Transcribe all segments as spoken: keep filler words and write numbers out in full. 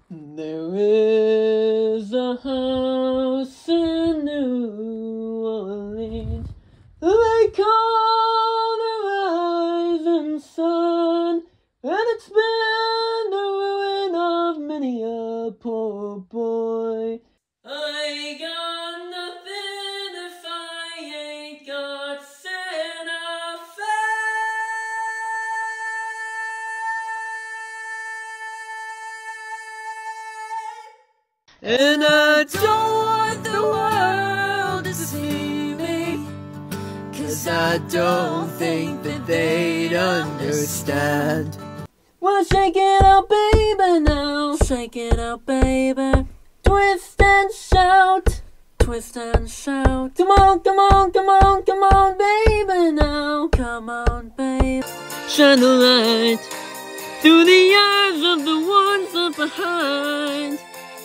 There is a house in New Orleans they call the rising sun, and it's been the ruin of many a poor boy. I got nothing if I ain't got Santa Fe. And I don't want the world to see me, 'cause I don't think that they'd understand. Well, shake it out, baby, now. Shake it out, baby. Twist and shout. Twist and shout. Come on, come on, come on, come on, baby, now. Come on, baby. Shine the light through the eyes of the ones left behind.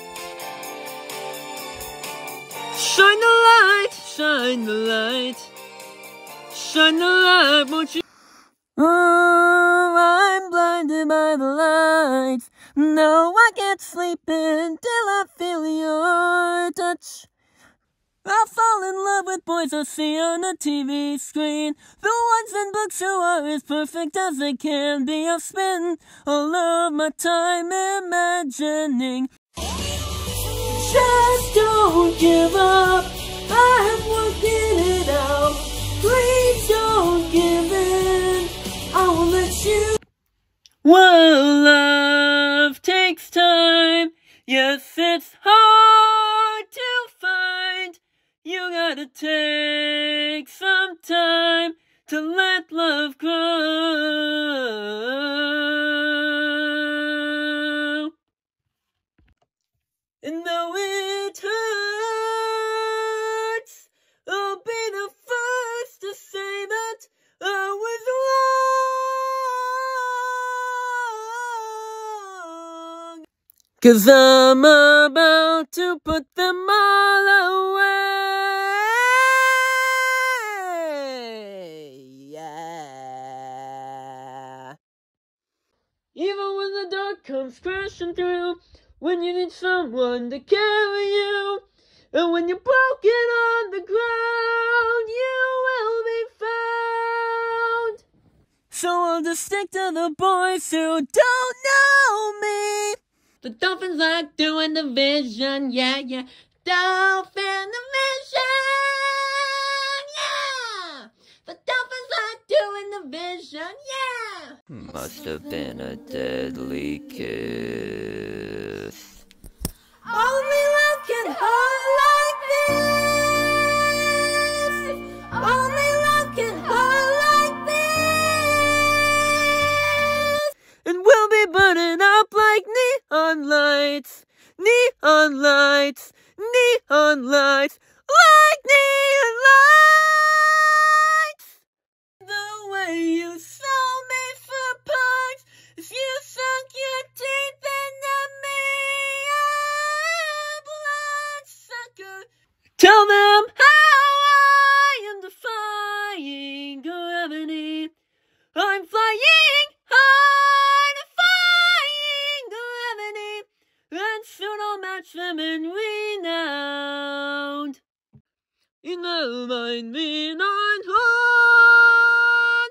Shine the light, shine the light, shine the light, won't you? Oh, I'm blinded by the lights. No, I can't sleep until I feel your touch. I'll fall in love with boys I see on a T V screen, the ones in books who are as perfect as they can be. I've spent all of my time imagining. Just don't give up, I'm working it out. Please don't give in, I won't let you. Well, love takes time, yes, it's hard to find. You gotta take some time to let love grow. And though it hurts, I'll be the first to say that I was wrong. 'Cause I'm about to put them all away. Yeah. Even when the dark comes crashing through, when you need someone to carry you, and when you're broken on the ground, you will be found. So I'll just stick to the boys who don't know me. The dolphins like doing the vision, yeah, yeah. Dolphin division, yeah. The dolphins like doing the vision, yeah. Must have been a deadly kiss. Only love can hurt like this. Only love can hurt like this. And we'll be burning up like neon lights. Neon lights. Neon lights. Like neon lights. The way you sold me for parts, if you sunk your teeth into me, bloodsucker. Tell them how I am defying gravity. I'm flying high, defying gravity, and soon I'll match them in renown. You never mind me, nine horn.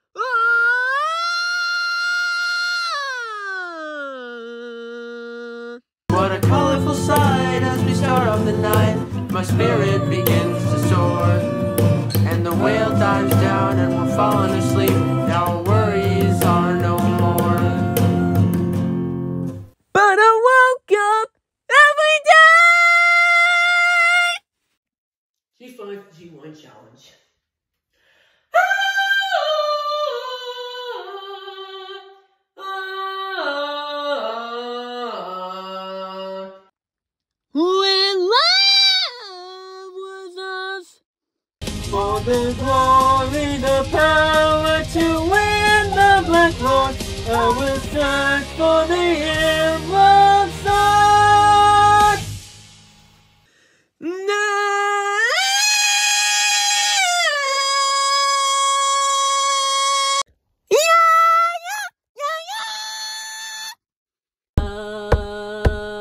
What a colorful sight as we start off the night. My spirit begins to soar, and the whale dives down and we're falling asleep. Now worries are no more. But I woke up every day. G five G one challenge. When love was us, for the glory, the power to win the black Lord, I will search for the emerald sword. Now, yeah, yeah, yeah, yeah. Uh,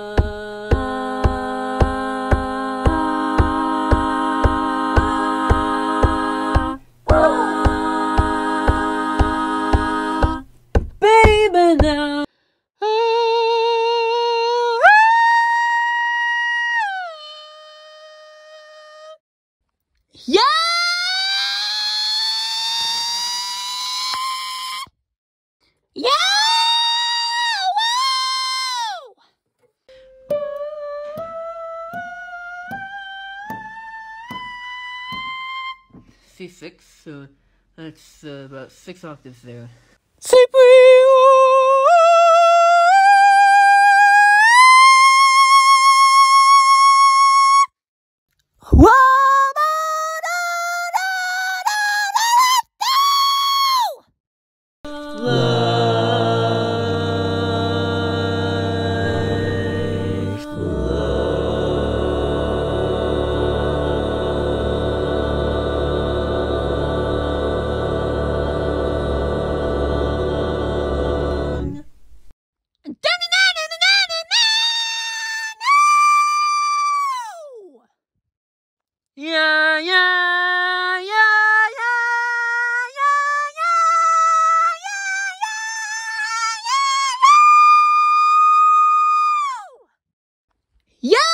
C six, so that's uh, about six octaves there. Yeah, yeah, yeah, yeah, yeah, yeah, yeah, yeah,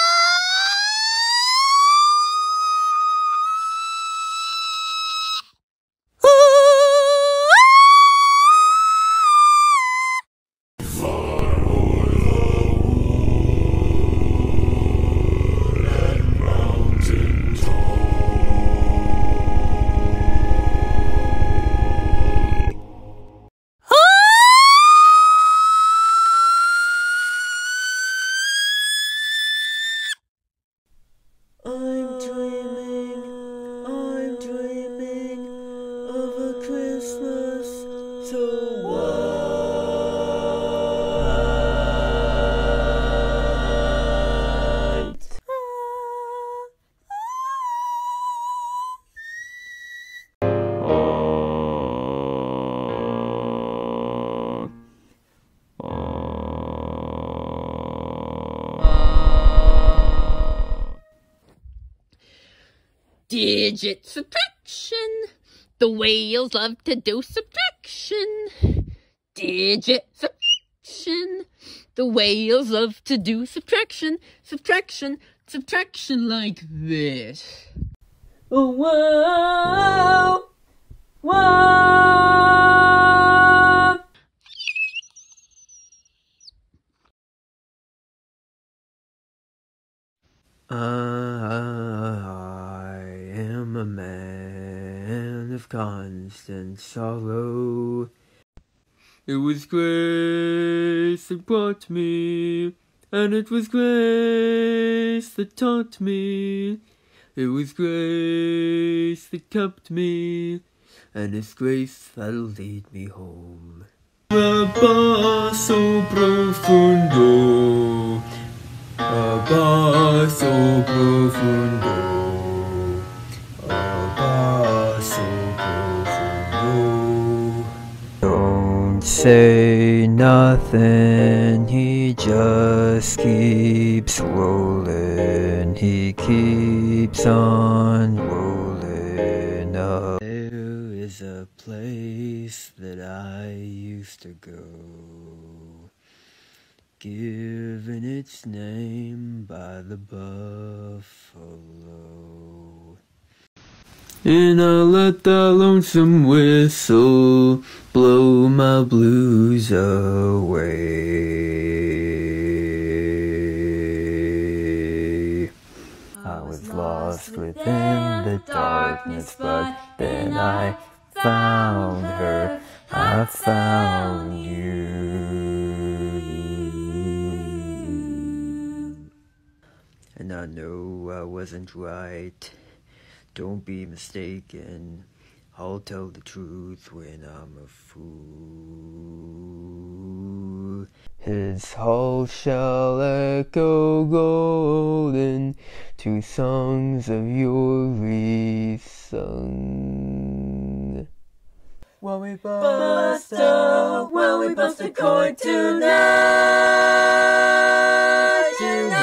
I'm dreaming, I'm dreaming of a Christmas so white. Digit subtraction. The whales love to do subtraction. Digit subtraction. The whales love to do subtraction. Subtraction. Subtraction like this. Oh, whoa. Whoa. I am a man of constant sorrow. It was grace that brought me, and it was grace that taught me. It was grace that kept me, and it's grace that'll lead me home. Abbasso profundo, abbasso profundo, abbasso profundo. Don't say nothing, he just keeps rolling, he keeps on rolling up. There is a place that I used to go, given its name by the buffalo. And I'll let the lonesome whistle blow my blues away. I was lost within the darkness, but then I found her, I found you. And I know I wasn't right, don't be mistaken, I'll tell the truth when I'm a fool. His hall shall echo golden to songs of yore resung. While we bust a, while we bust a chord tonight,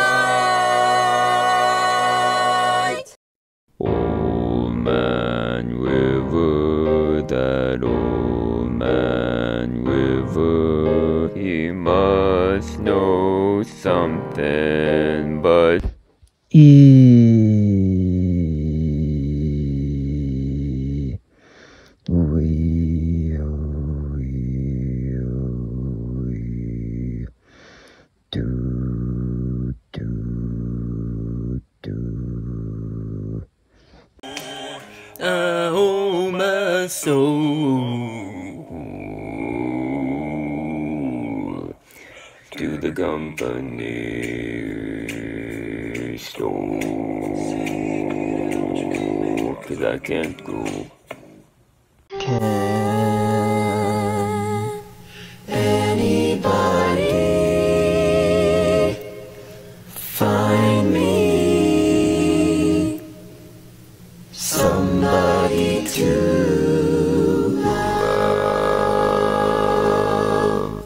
tonight. Old man river, that old man river, he must know something, but E we we we do do do. Uh, my soul to the company store, 'cause I can't go. Can anybody find me somebody to love?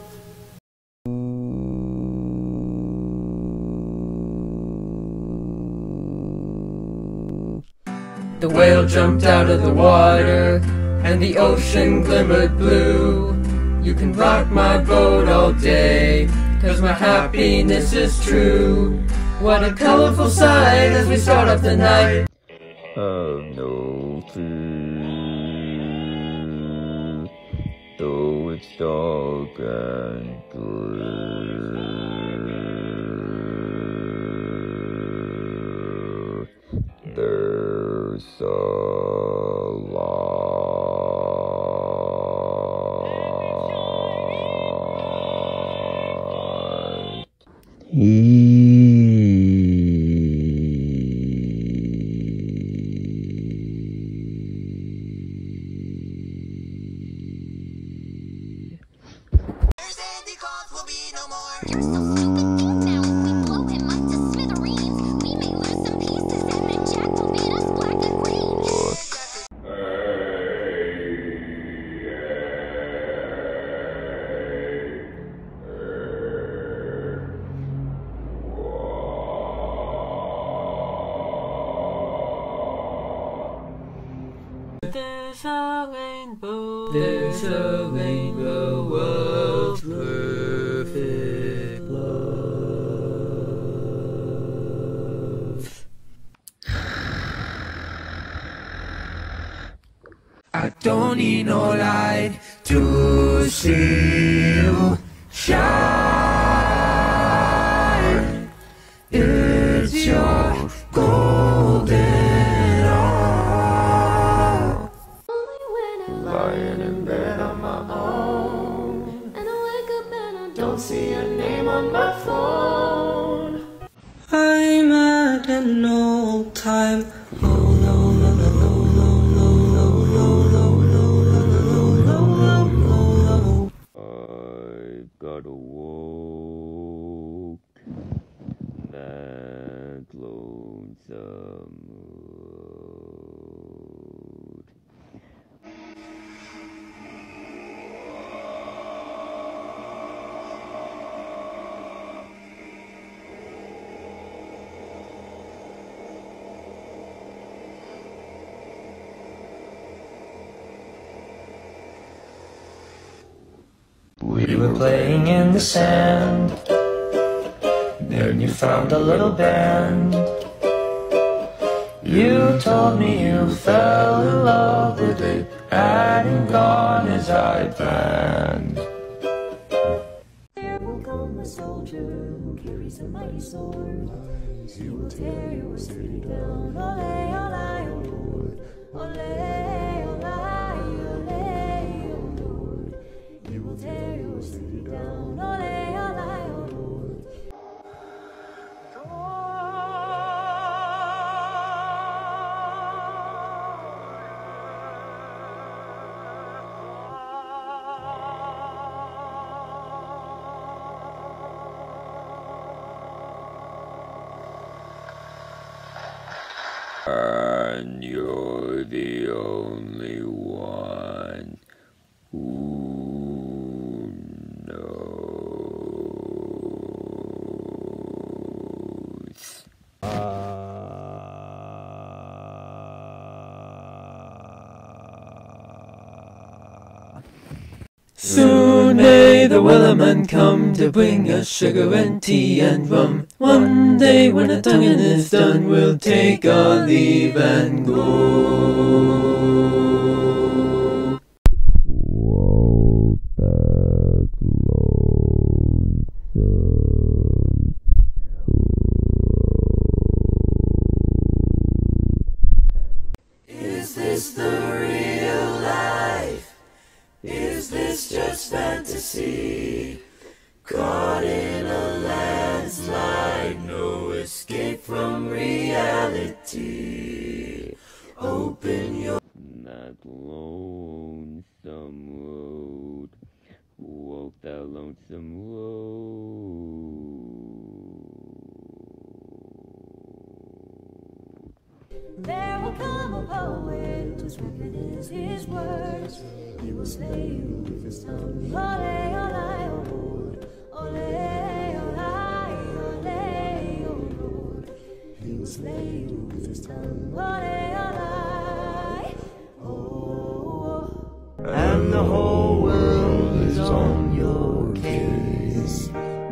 The whale jumped out of the water, and the ocean glimmered blue. You can rock my boat all day, 'cause my happiness is true. What a colorful sight as we start up the night. Have no fear, though it's dark and clear, there's a light. There's a rainbow, there's a rainbow of perfect love. I don't need no light to see you shine. It's your golden lying in bed on my own, and I wake up and I don't see your name on my phone. I'm at an old time low, low, low, low, low, low, low, low, low, low, low, low, low. I got awoke that lonesome mood. We were playing in the sand, then you found a little band. You told me you fell in love with it, hadn't gone as I planned. There will come a soldier who carries a mighty sword. He will tear your city down. Ole, ole, ole, ole, ole, ole. He will tear your city down. Ole, ole, ole. And you're the only one who knows. Soon may the Wellerman come to bring us sugar and tea and rum. One day when the tonguing is done, we'll take our leave and go. Woke back lonesome. Is this the real life? sea. Caught in a landslide, no escape from reality. Open your that lonesome road. Walk that lonesome road. There will come a poet whose record is his words. He will slay you with his tongue. Ole, ole, ole, ole, ole, ole, Lord. He will slay you with his tongue. Ole, ole, oh. And the whole world is on your case.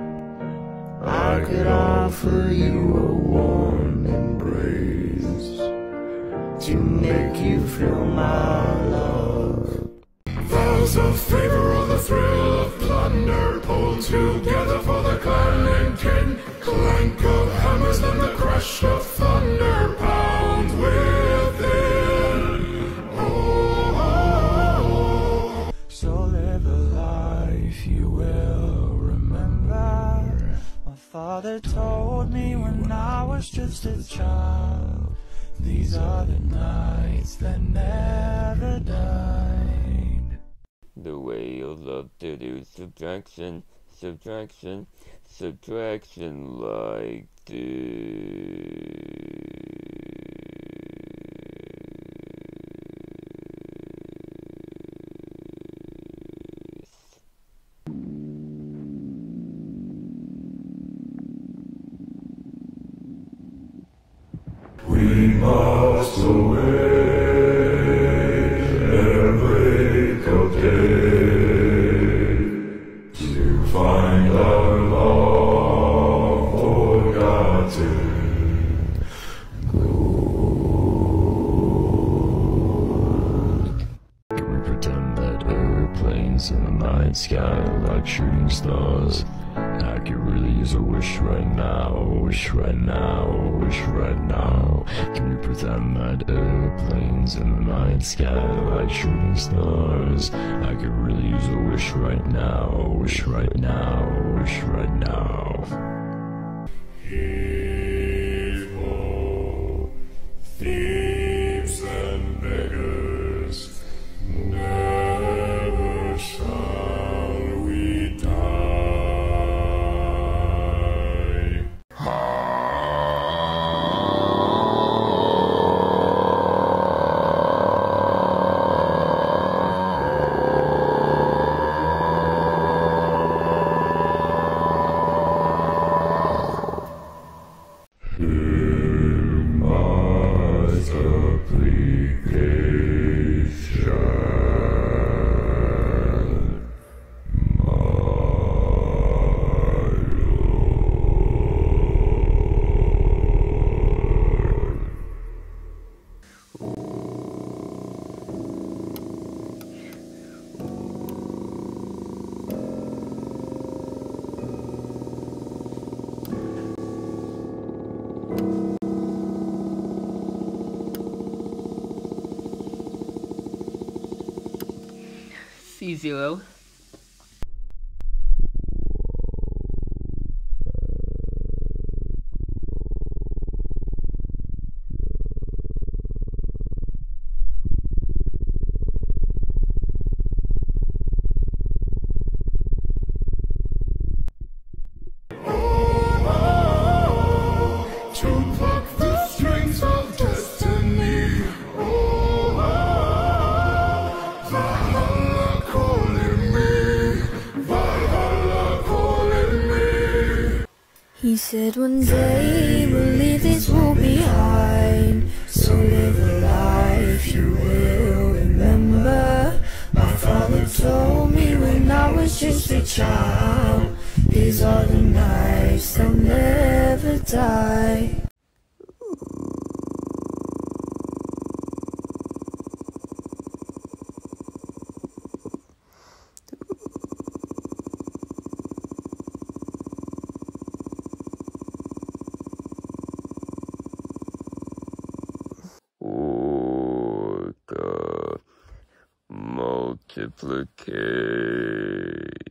I could offer you a warm embrace to make you feel my love. Vows of favor or the thrill of plunder, pulled together for the clan and kin. Clank of hammers, then the crash of thunder pounds within. Oh, oh, oh. So live a life you will remember. My father told me when I was just a child, these are the nights that never died. The way you love to do subtraction, subtraction, subtraction like this. We must away at break of day to find our long forgotten gold. Can we pretend that airplanes in the night sky are like shooting stars? I could really use a wish right now, a wish right now, a wish right now. Can we pretend that airplanes in the night sky are like shooting stars? I could really use a wish right now, a wish right now, a wish right now. Evil thieves and beggars, never shall we die. C zero. He said one day we'll leave this world behind, so live a life you will remember. My father told me when I was just a child, these are the nights they'll never die. Multiplication.